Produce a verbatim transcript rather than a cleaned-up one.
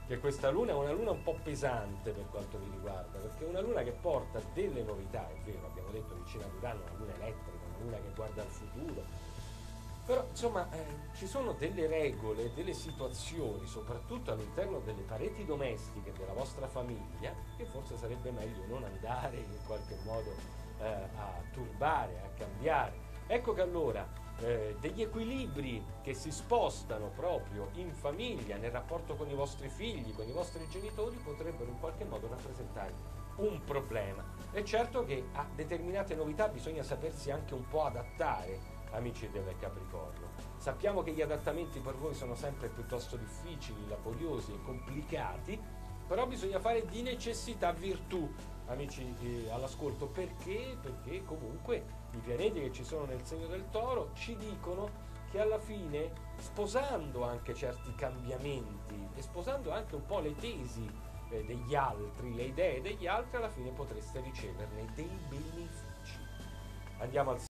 che questa luna è una luna un po' pesante per quanto vi riguarda, perché è una luna che porta delle novità, è vero, abbiamo detto vicina ad Urano, una luna elettrica, una luna che guarda al futuro, però insomma eh, ci sono delle regole, delle situazioni, soprattutto all'interno delle pareti domestiche della vostra famiglia, che forse sarebbe meglio non andare in qualche modo eh, a turbare, a cambiare. Ecco che allora eh, degli equilibri che si spostano proprio in famiglia, nel rapporto con i vostri figli, con i vostri genitori, potrebbero in qualche modo rappresentare un problema. È certo che a determinate novità bisogna sapersi anche un po' adattare, amici del Capricorno. Sappiamo che gli adattamenti per voi sono sempre piuttosto difficili, laboriosi e complicati, però bisogna fare di necessità virtù, amici eh, all'ascolto. Perché? Perché comunque i pianeti che ci sono nel segno del Toro ci dicono che alla fine, sposando anche certi cambiamenti e sposando anche un po' le tesi eh, degli altri, le idee degli altri, alla fine potreste riceverne dei benefici. Andiamo al